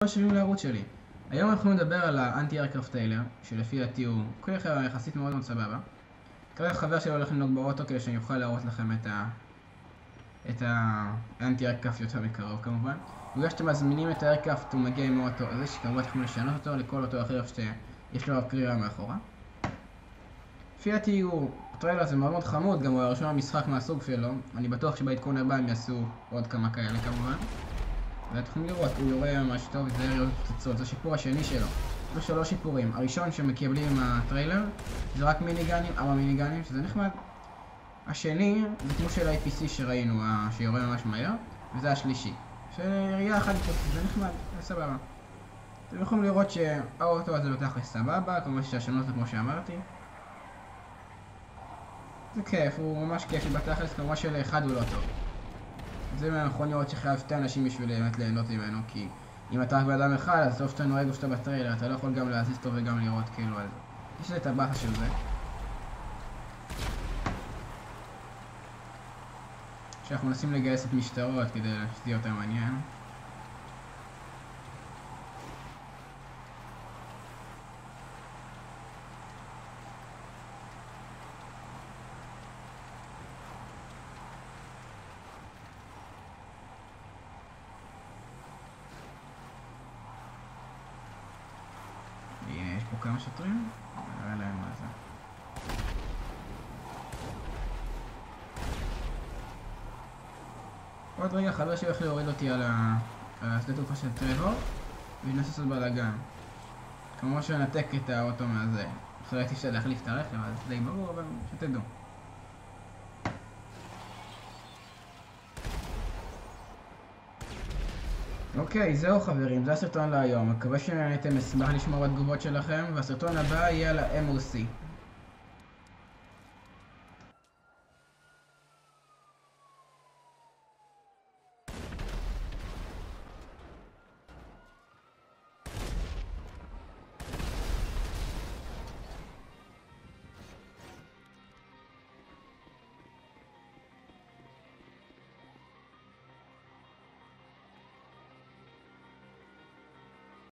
השבים לערוץ שלי. היום אנחנו נדבר על האנטי איירקראפט טיילר, שלפי דעתי הוא כלי אחר יחסית מאוד מאוד סבבה. כרגע חבר שלי הולך לנהוג באוטו כדי שאני אוכל להראות לכם את האנטי איירקראפט יותר מקרוב כמובן. בגלל שאתם מזמינים את האיירקראפט הוא מגיע עם האוטו הזה, שכמובן תוכלו לשנות אותו לכל אוטו אחר שיש לו קרירה מאחורה. לפי דעתי הטריילר הזה מאוד מאוד חמוד, גם הוא הראשון המשחק מהסוג שלו. אני בטוח שבעדכון הבא הם יעשו עוד כמה כאלה כמובן. ואתם יכולים לראות, הוא יורה ממש טוב, זה יריות פצצות, זה השיפור השני שלו. יש 3 שיפורים. הראשון שמקבלים עם הטריילר זה רק מיניגנים, 4 מיניגנים, שזה נחמד. השני זה כמו של ה-IPC שראינו, שיורה ממש מהר, וזה השלישי. שראייה אחת פוצצת, זה נחמד, זה סבבה. אתם יכולים לראות שהאוטו הזה בתכלס סבבה, כמובן שהשנות זה כמו שאמרתי. זה כיף, הוא ממש כיפי בתכלס, כמובן שלאחד הוא לא טוב. זה מהמכוניות שחייב 2 אנשים בשביל באמת ליהנות ממנו, כי אם אתה רק באדם אחד, אז טוב שאתה נוהג או שאתה בטריילר, אתה לא יכול גם להזיז טוב וגם לראות כאילו על זה. יש לי את הבאסה של זה. שאנחנו מנסים לגייס את משטרות כדי שזה יהיה יותר מעניין. יש פה כמה שוטרים? נראה להם מה זה. עוד רגע חבר שלי הולך להוריד אותי על השדה תעופה של טרוור וננסה לעשות בלאגן. כמובן שנתק את האוטו מהזה. עכשיו הייתי אפשר להחליף את הרכב, אז די ברור, אבל שתדעו. אוקיי, זהו חברים, זה הסרטון להיום. מקווה שנהנתם, אשמח לשמוע בתגובות שלכם, והסרטון הבא יהיה על ה-MOC.